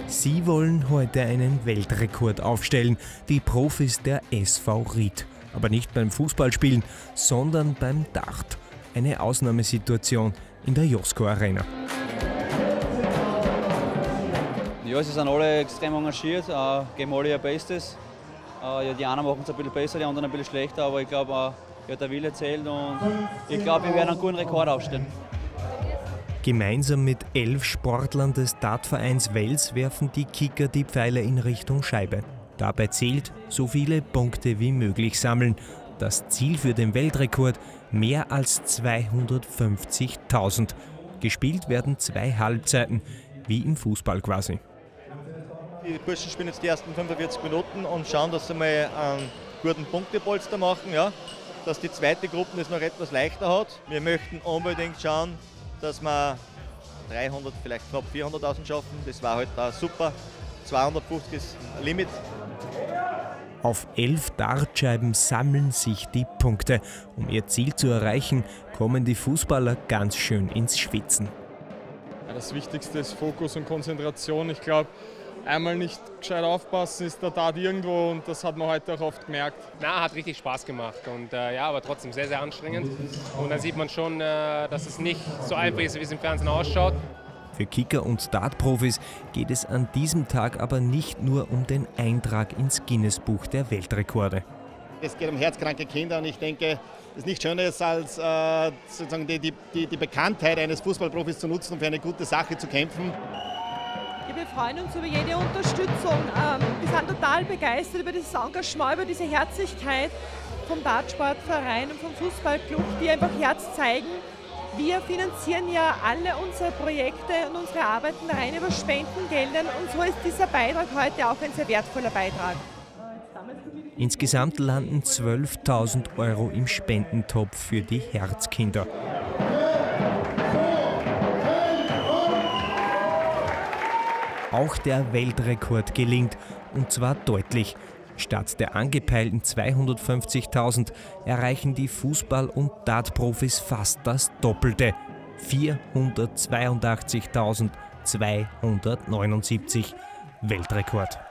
Sie wollen heute einen Weltrekord aufstellen, die Profis der SV Ried. Aber nicht beim Fußballspielen, sondern beim Dart. Eine Ausnahmesituation in der Josko Arena. Ja, sie sind alle extrem engagiert, geben alle ihr Bestes. Ja, die einen machen es ein bisschen besser, die anderen ein bisschen schlechter, aber ich glaube, der Wille zählt und ich glaube, wir werden einen guten Rekord aufstellen. Gemeinsam mit 11 Sportlern des Dartvereins Wels werfen die Kicker die Pfeile in Richtung Scheibe. Dabei zählt, so viele Punkte wie möglich sammeln. Das Ziel für den Weltrekord: mehr als 250.000. Gespielt werden 2 Halbzeiten, wie im Fußball quasi. Die Burschen spielen jetzt die ersten 45 Minuten und schauen, dass sie mal einen guten Punktepolster machen, ja, dass die zweite Gruppe es noch etwas leichter hat. Wir möchten unbedingt schauen, dass wir 300, vielleicht knapp 400.000 schaffen. Das war halt da super. 250 ist Limit. Auf 11 Dartscheiben sammeln sich die Punkte. Um ihr Ziel zu erreichen, kommen die Fußballer ganz schön ins Schwitzen. Ja, das Wichtigste ist Fokus und Konzentration. Ich glaube, einmal nicht gescheit aufpassen, ist der Dart irgendwo, und das hat man heute auch oft gemerkt. Na, hat richtig Spaß gemacht und ja, aber trotzdem sehr, sehr anstrengend. Und dann sieht man schon, dass es nicht so einfach ist, wie es im Fernsehen ausschaut. Für Kicker und Dartprofis geht es an diesem Tag aber nicht nur um den Eintrag ins Guinness-Buch der Weltrekorde. Es geht um herzkranke Kinder und ich denke, es ist nichts Schöneres, als sozusagen die Bekanntheit eines Fußballprofis zu nutzen, um für eine gute Sache zu kämpfen. Ja, wir freuen uns über jede Unterstützung. Wir sind total begeistert über dieses Engagement, über diese Herzlichkeit vom Dartsportverein und vom Fußballclub, die einfach Herz zeigen. Wir finanzieren ja alle unsere Projekte und unsere Arbeiten rein über Spendengeldern und so ist dieser Beitrag heute auch ein sehr wertvoller Beitrag. Insgesamt landen 12.000 € im Spendentopf für die Herzkinder. Auch der Weltrekord gelingt, und zwar deutlich. Statt der angepeilten 250.000 erreichen die Fußball- und Dartprofis fast das Doppelte: 482.279 Weltrekord.